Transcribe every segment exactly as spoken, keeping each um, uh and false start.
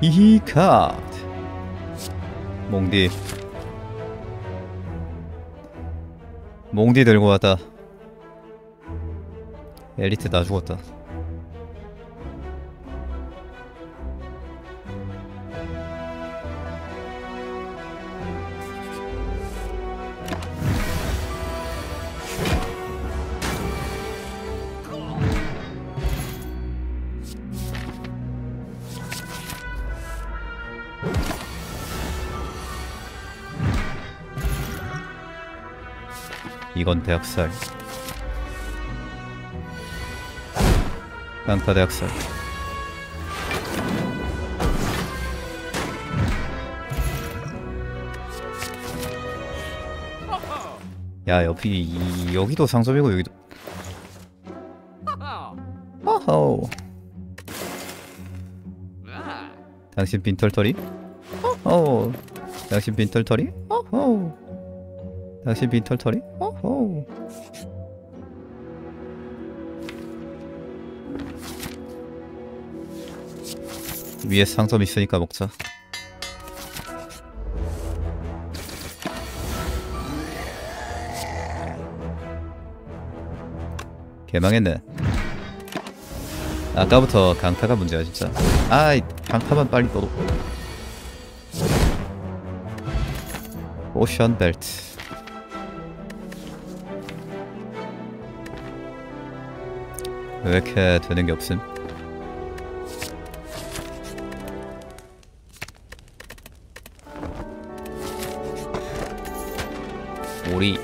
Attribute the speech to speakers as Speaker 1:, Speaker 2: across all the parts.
Speaker 1: 히히 카드. 몽디 몽디 들고 왔다. 엘리트 다 죽었다. 이건 대학살. 강타 대학살. 야 여기 이, 여기도 상점이고 여기도. 어허. 당신 빈털터리? 어허. 당신 빈털터리? 어허. 당신 빈털터리? 어허. 위에 상점 있으니까 먹자. 개망했네. 아까부터 강타가 문제야 진짜. 아이 강타만 빨리 떠도. 오션 벨트. 왜 이렇게 되는 게 없음? 오리.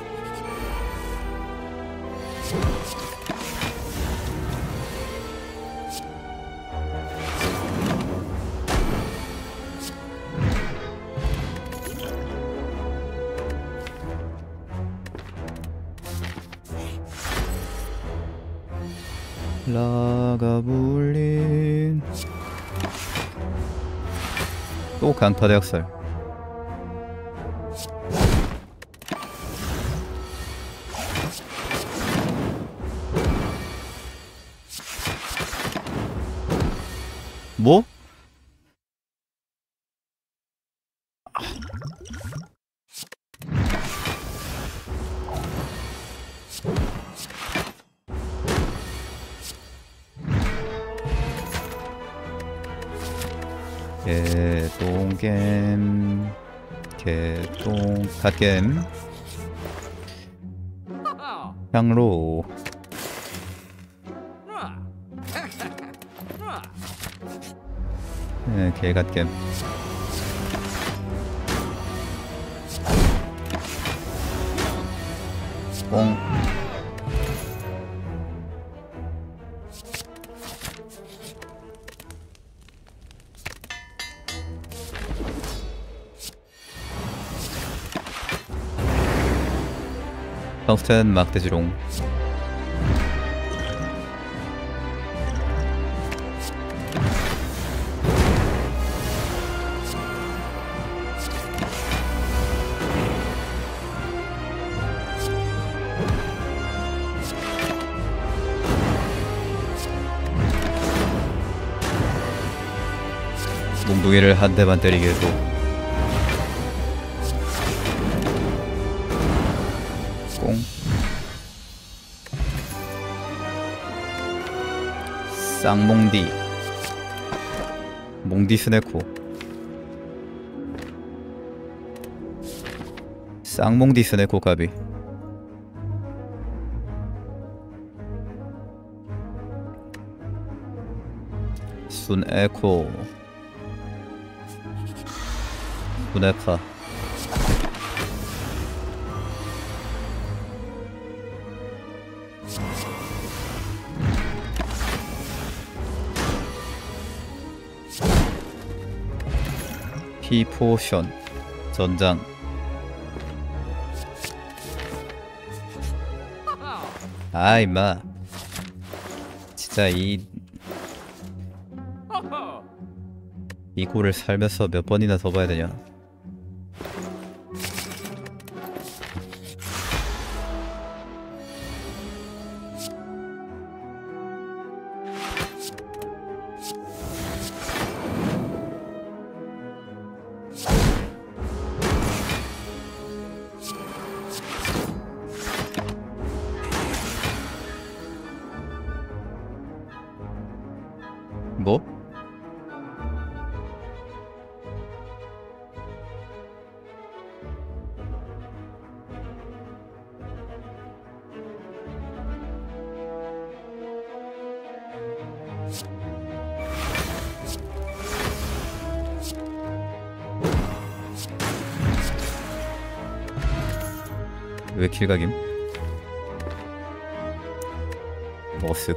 Speaker 1: 라가불린. 또 강타 대학살. 뭐? 개똥겜 개똥 갓겜 향로. 네, 개갓겜. 뽕. 텅스텐 막대지롱. 몽둥이를 한 대만 때리게 해도. 꽁. 쌍몽디. 몽디 스네코. 쌍몽디 스네코 가비. 순에코. 순에카. 피포션. 전장. 아 임마 진짜 이 이 꼴을 살면서 몇 번이나 더 봐야 되냐. 뭐? 왜 길각임? 머쓱.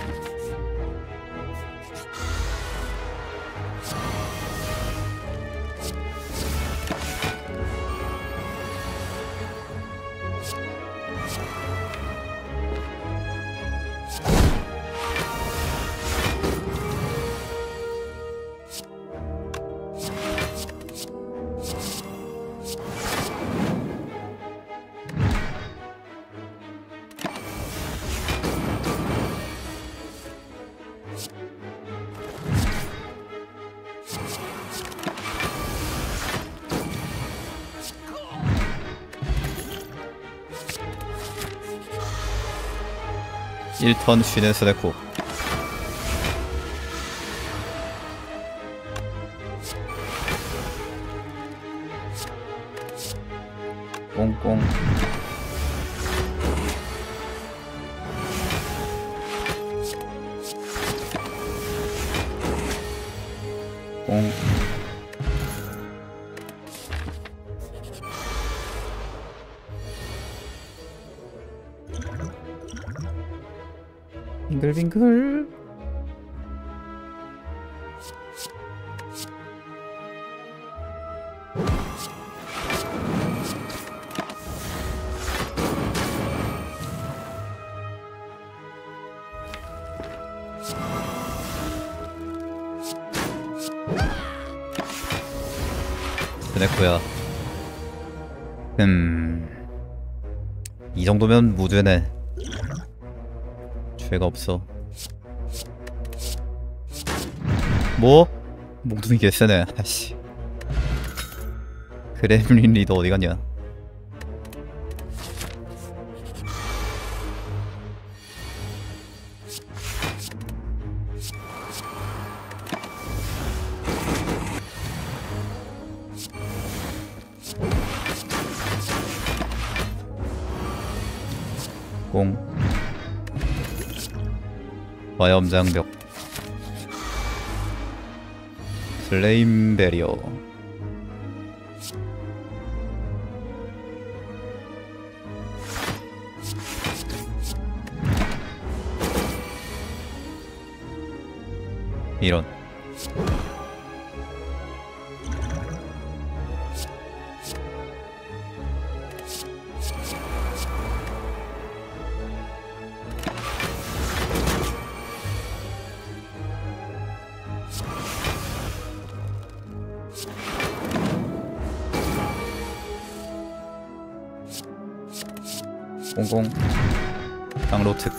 Speaker 1: 일 턴 쉬는 스네코. 꽁꽁. 꽁. 빙글빙글. 스네코야. 음... 이 정도면 무죄네. 죄가 없어. 뭐? 몽둥이 개쎄네. 아씨. 그렘린 리더 어디갔냐? 공. 화염장벽. 플레임 베리어. 이런. 공공. 땅로특.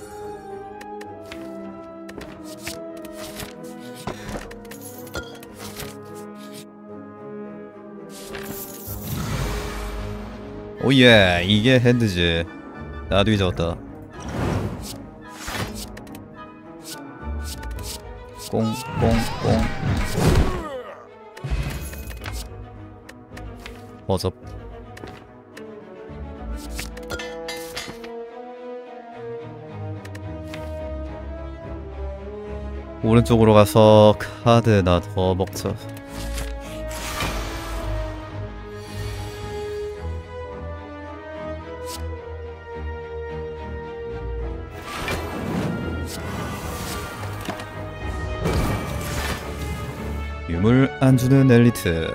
Speaker 1: 오예, 이게 핸드지. 나도 잊었다. 꽁꽁꽁. 버접. 오른쪽으로 가서 카드나 더 먹자. 유물 안 주는 엘리트.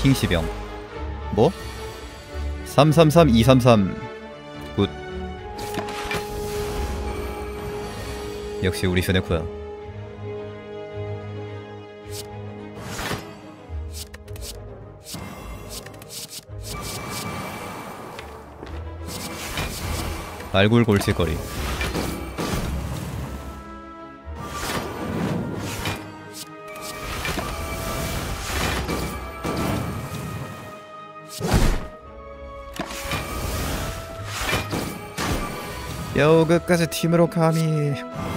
Speaker 1: 킹시병. 뭐? 삼삼삼 이삼삼. 굿. 역시 우리 스네코야. 알굴 골칫거리. 여 끝까지 팀으로 감히.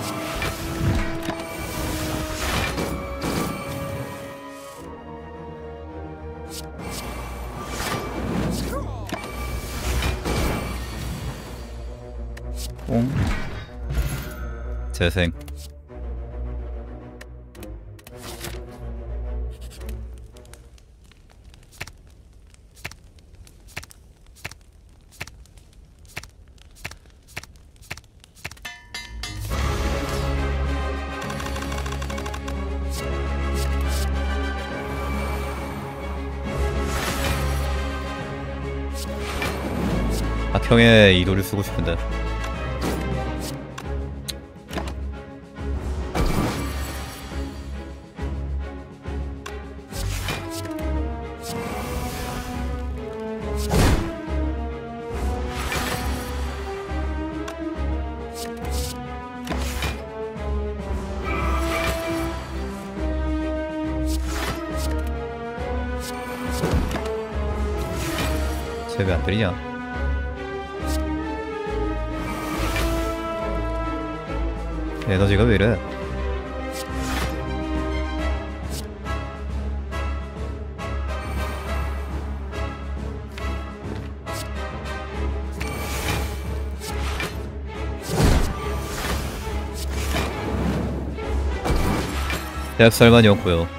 Speaker 1: 옹 재생. 악형의 이도를 쓰고 싶은데. 쟤 왜 안 들리냐? 에너지가 왜 이래? 대학살만이 없고요.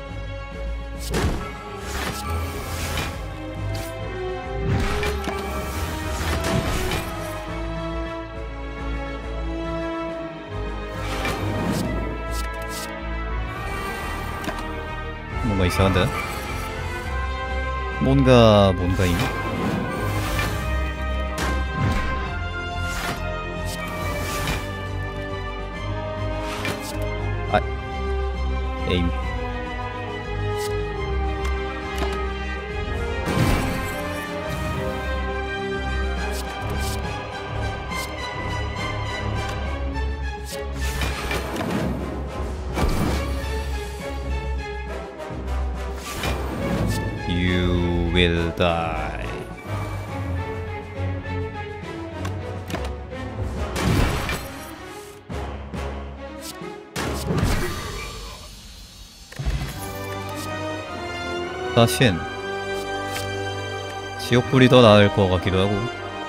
Speaker 1: 뭔가 이상한데? 뭔가 뭔가임? 아, 에임. You will die. 사신 지옥불이 더 나을 것 같기도 하고.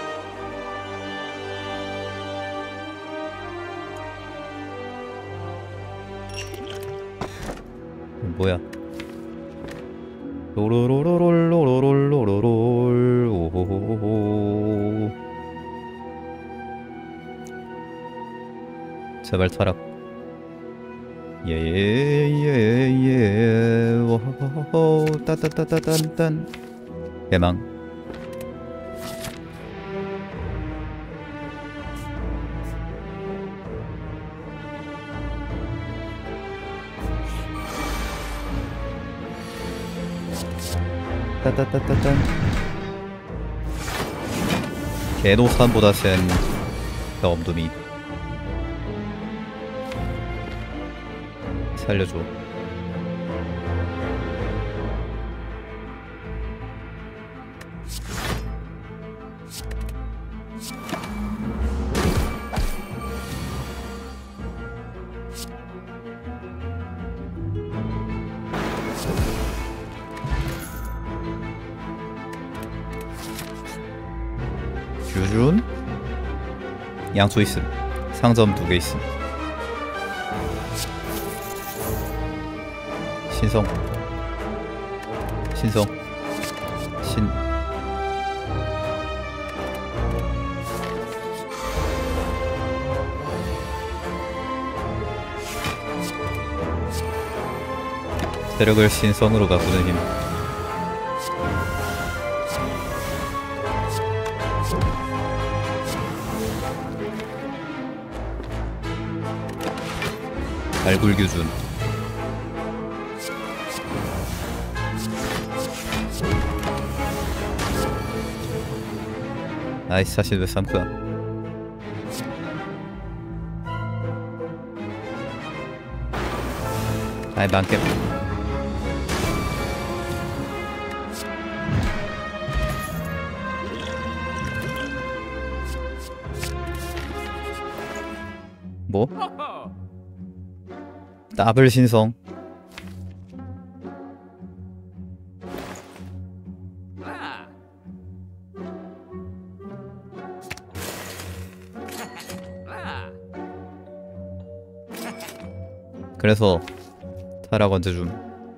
Speaker 1: 뭐야? 로로로로로로로로로롤 오호호호호. 제발 타락. 예예예예 오호호호 따따따따딴딴. 대망. 따따따따딴. 개노산보다 센 엄두미. 살려줘. 규준 양초 있음. 상점 두 개 있음. 신성 신성 신 세력을 신성으로 가꾸는 힘. 발굴규준. 아이씨, 사실 왜 삼크야? 아이, 많게. 뭐? 더블 신성. 그래서 타락 언제 줌?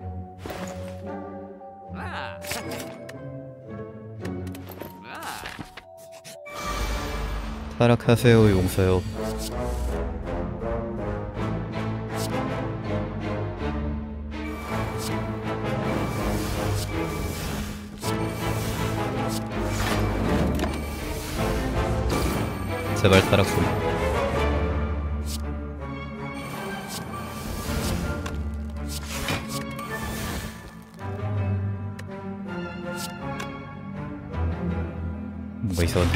Speaker 1: 타락하세요, 용서요. 제발 타락 좀. 뭔가 이상한데.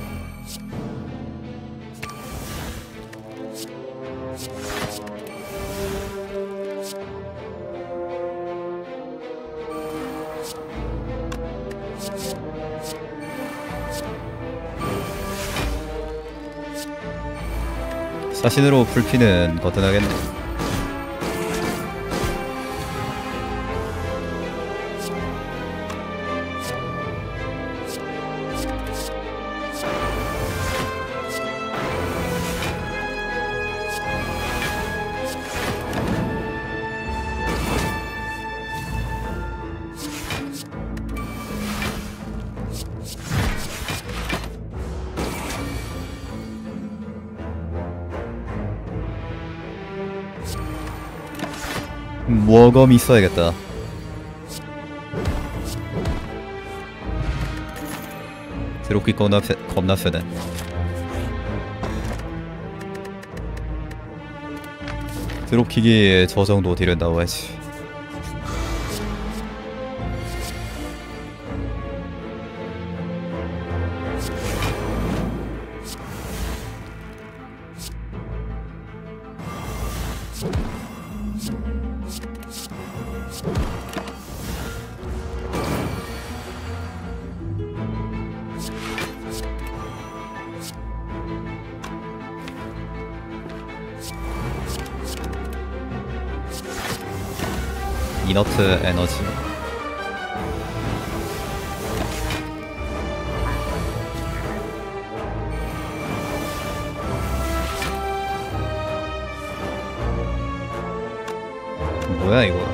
Speaker 1: 사신으로 불피는 거뜬하겠네. 워검 있어야겠다. 드롭기 겁나, 세, 겁나 세네. 드롭킥이 저 정도 딜은 나와야지. 이너트 에너지. 뭐야 이거?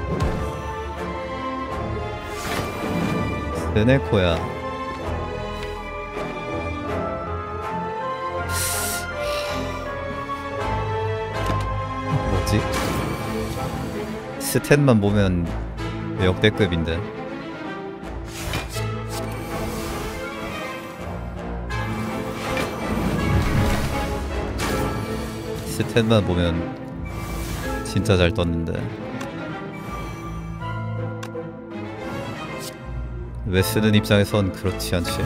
Speaker 1: 스네코야. 뭐지? 스탯만 보면 역대급인데. 스탯만 보면 진짜 잘 떴는데 왜 쓰는 입장에선 그렇지 않지?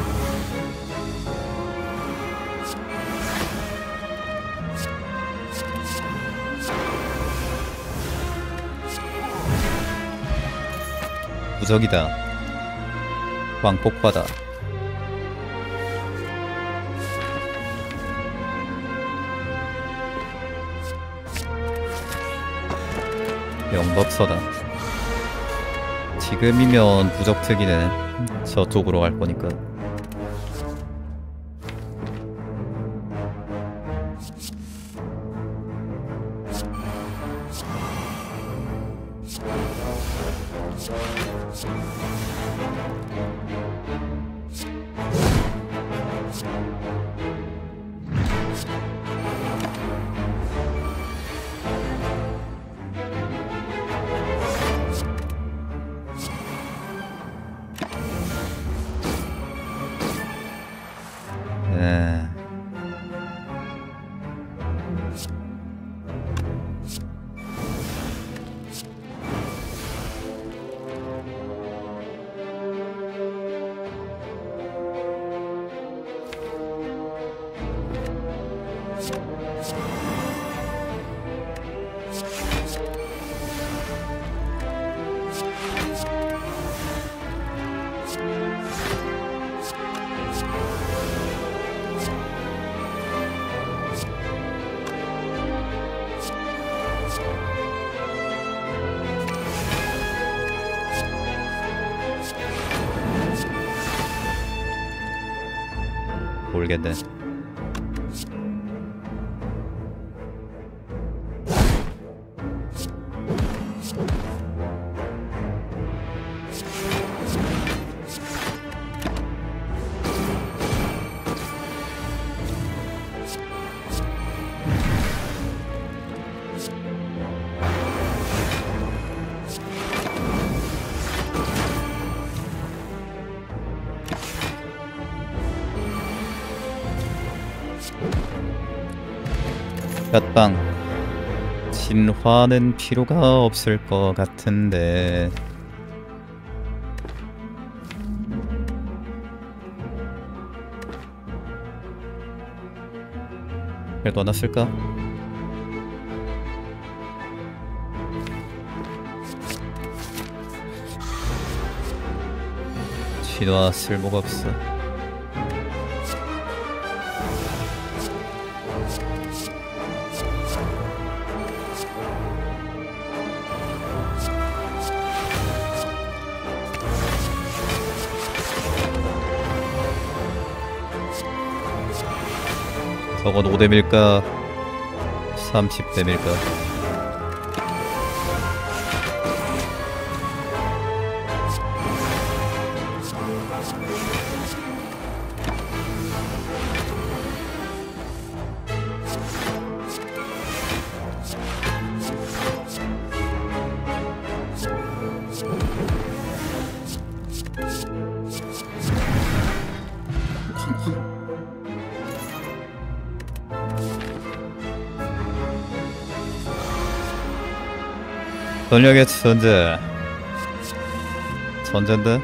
Speaker 1: 부적이다. 광폭바다. 영법서다. 지금이면 부적 특이네. 저쪽으로 갈 거니까. 모르겠네. 갓방 진화는 필요가 없을 것 같은데. 그래도 하나 쓸까? 진화 쓸모가 없어. 저건 오 뎀일까 삼십 뎀일까? 전력의 천재. 천재인데?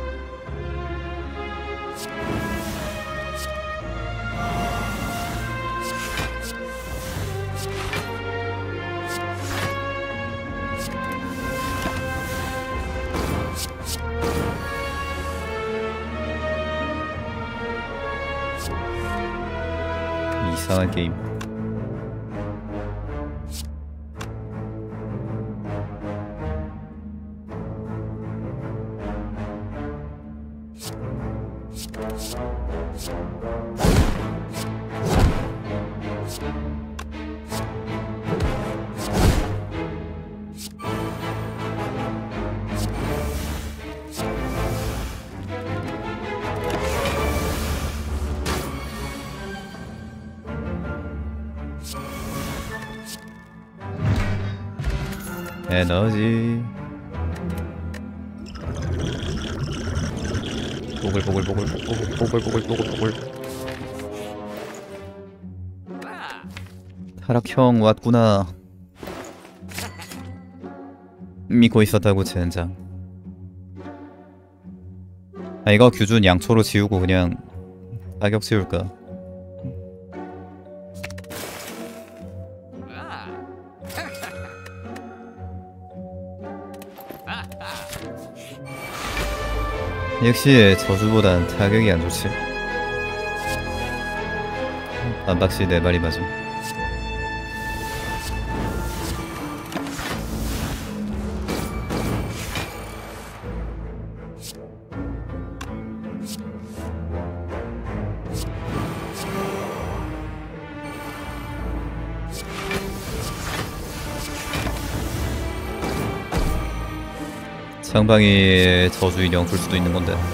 Speaker 1: 이상한 게임. 에너지. 보글보글보글보글보글보글보글. 타락형 왔구나. 믿고 있었다고 젠장. 아, 이거 규준 양초로 지우고 그냥 타격 지울까? 역시 저주보단 타격이 안 좋지. 반박시 네 발이 맞음. 상방이 저주 인형 줄 수도 있는 건데.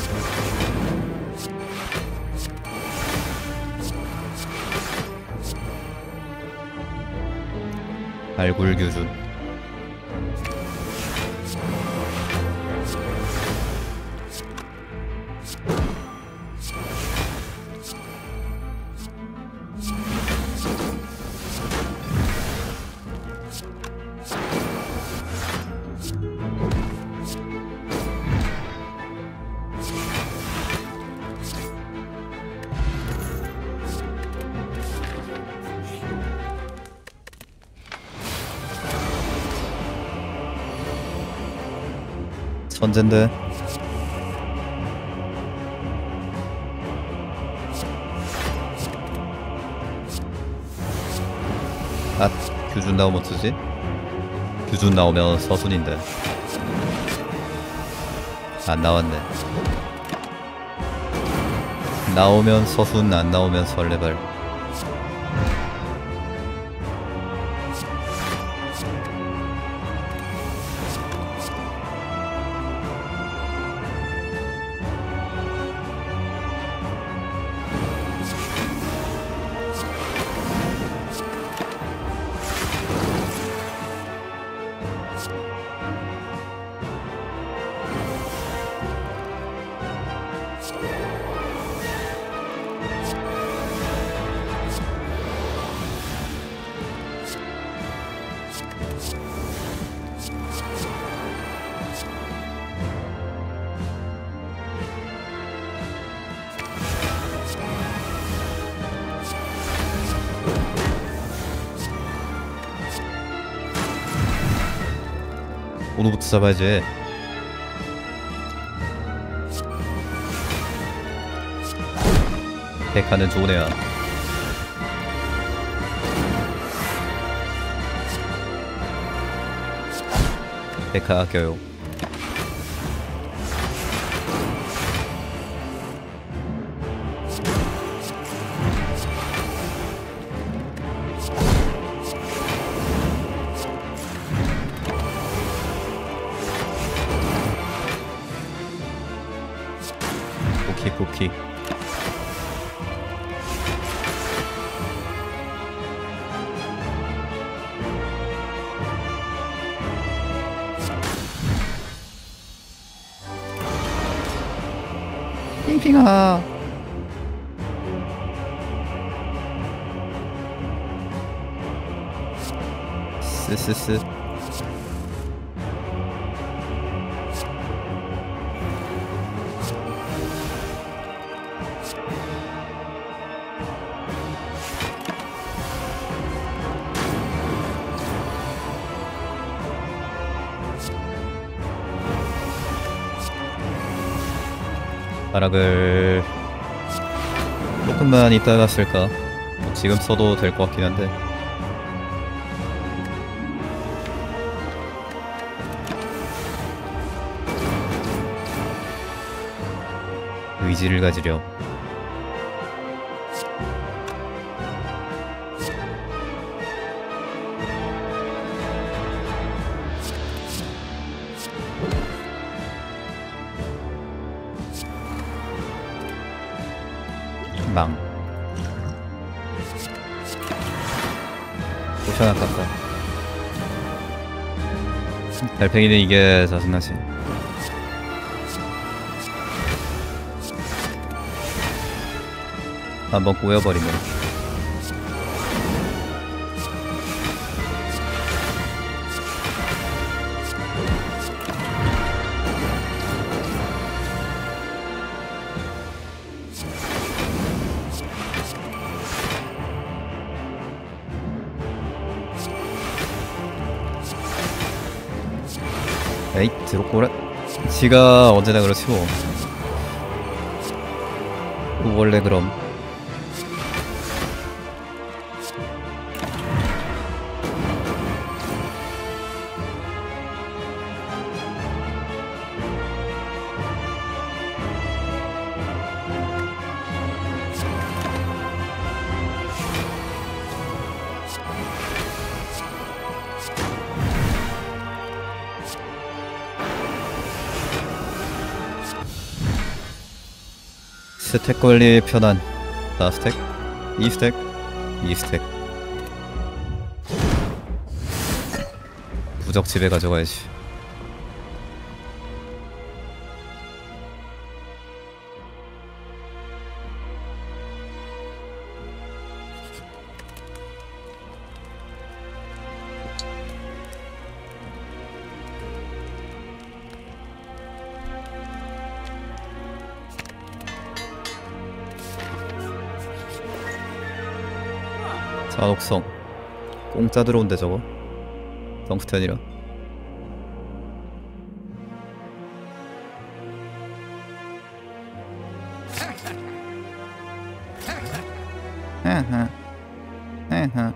Speaker 1: 발굴 규준. 천재인데. 아, 규준 나오면 어쩌지? 규준 나오면 서순인데. 안 나왔네. 나오면 서순, 안 나오면 설레발. 오늘부터 잡아야지. 백화는 좋은 애야. 백화 아껴요. 쿠키 쿠키. 핑핑아. 스스스. 나락을 조금만 이따가 쓸까? 뭐 지금 써도 될 것 같긴 한데. 의지를 가지려. 망. 포션 아깝다. 달팽이는 이게 짜증나지. 한번 꼬여버리면. 에이, 드롭고라. 지가 언제나 그렇지 뭐. 원래 그럼. 스택 관리 편한. 사 스택, 이 스택, 이 스택. 부적 집에 가져가야지. 잔혹성. 공짜 들어온대 저거. 덩스텐이라. 헤헤 헤헤.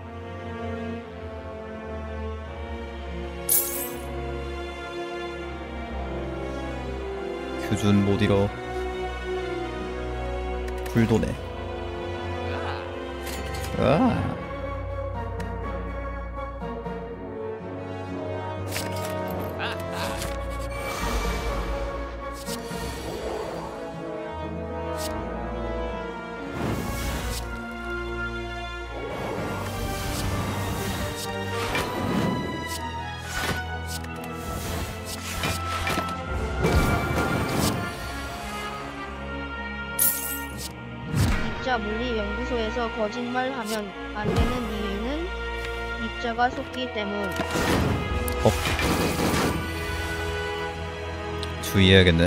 Speaker 1: 규준 못 잃어. 불도네. 아.
Speaker 2: 입자 물리연구소에서 거짓말하면 안 되는 이유는 입자가 속기 때문.
Speaker 1: 어. 주의해야겠네.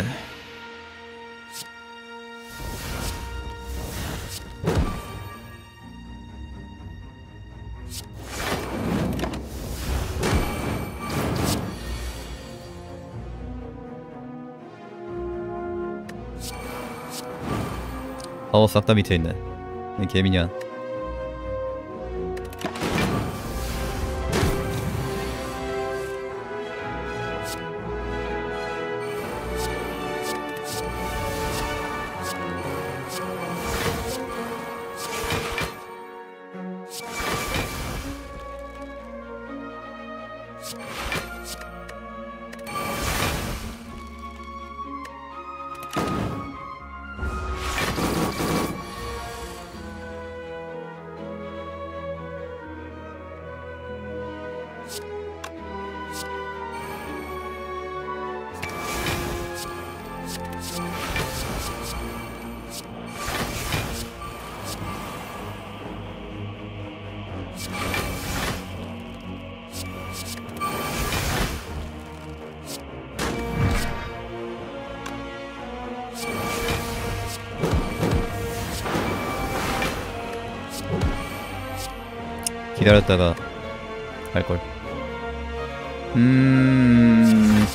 Speaker 1: 파워 싹 다 밑에 있네. 이 개미냐. 기다렸다가 할걸. 음...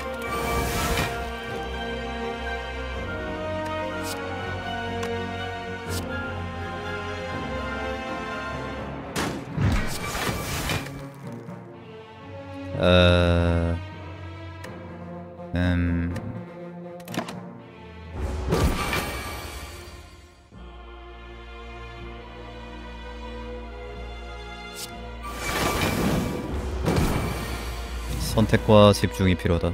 Speaker 1: 어... 음... 선택과 집중이 필요하다.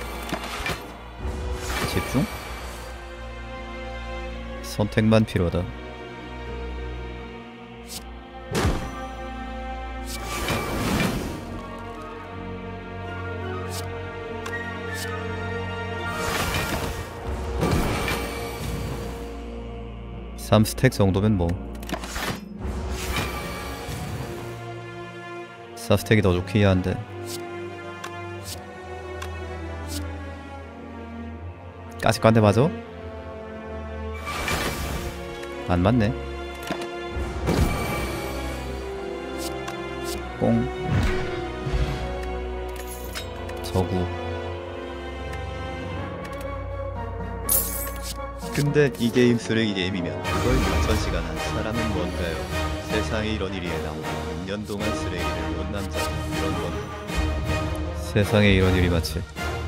Speaker 1: 집중? 선택만 필요하다. 삼 스택 정도면 뭐 사 스택이 더 좋긴 한데 까짓관대 맞아? 안 맞네. 꽁 저구. 근데 이 게임 쓰레기 게임이면 그걸 이천 시간 한 사람은 뭔가요? 세상에 이런 일이 나오고 육 년 동안 쓰레기를 못 남자 이런 건데. 세상에 이런 일이 맞지.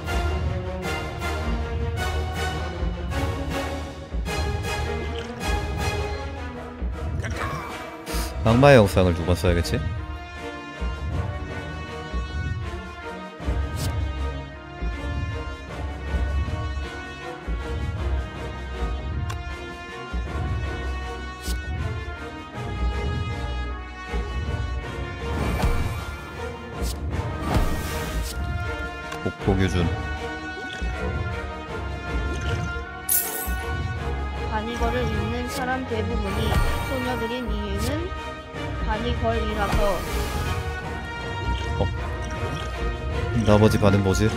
Speaker 1: 악마의 영상을 두 번 써야겠지? 복포규준.
Speaker 2: 바니걸을 읽는 사람 대부분이 소녀들인 이유는 바니걸이라서.
Speaker 1: 어? 나머지 반은 뭐지?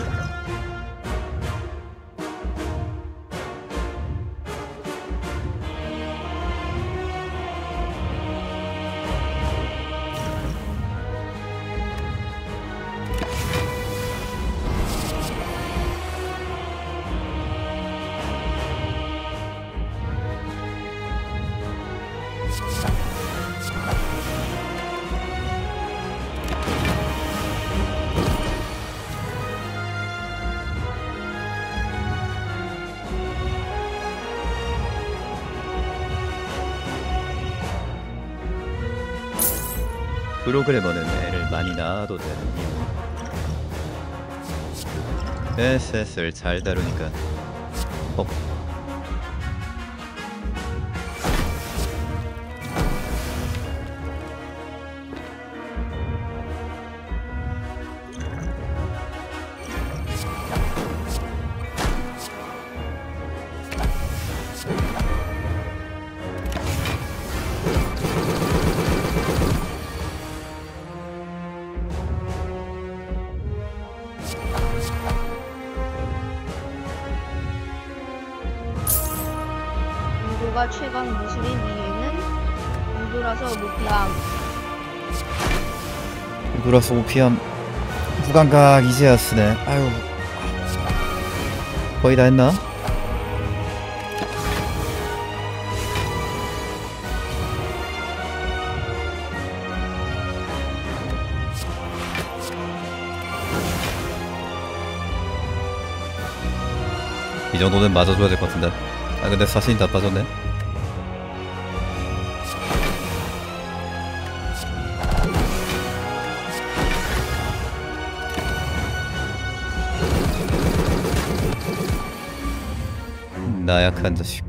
Speaker 1: 프로그래머는 애를 많이 낳아도 되는 이유. 에셋을 잘 다루니까. 어.
Speaker 2: 유도가 최강 무술인 이유는 유도라서 무피함.
Speaker 1: 유도라서 무피함. 무감각 이제야 쓰네. 아유. 거의 다 했나? 이 정도는 맞아줘야 될 것 같은데. 아 근데 사신이 다 빠졌네. 나약한 자식.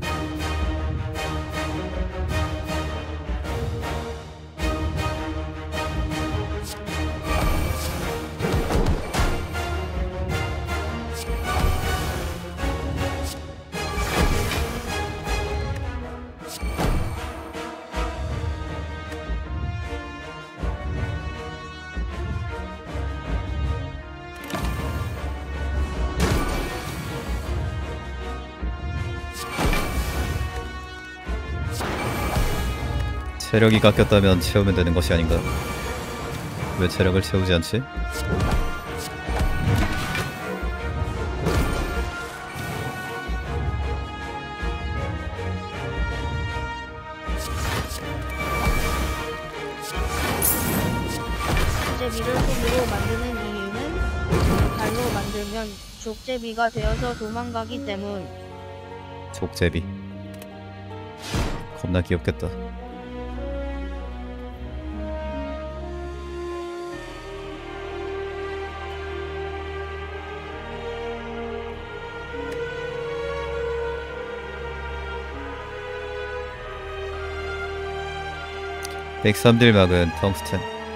Speaker 1: 체력이 깎였다면 채우면 되는 것이 아닌가? 왜 체력을 채우지 않지?
Speaker 2: 족제비를 손으로 만드는 이유는 발로 만들면 족제비가 되어서 도망가기 때문.
Speaker 1: 족제비. 겁나 귀엽겠다. 백삼 딜 막은 텅스텐.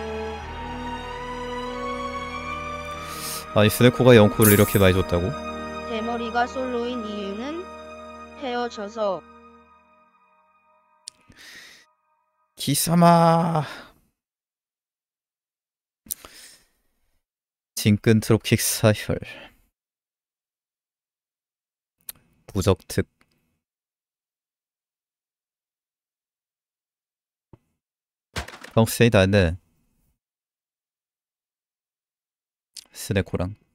Speaker 1: 아니 스네코가 영코를 이렇게 많이 줬다고?
Speaker 2: 대머리가 솔로인 이유는 헤어져서.
Speaker 1: 기사마. 진끈 트로픽 사혈. 부적특. 텅스텐이 다 했네. 스네코랑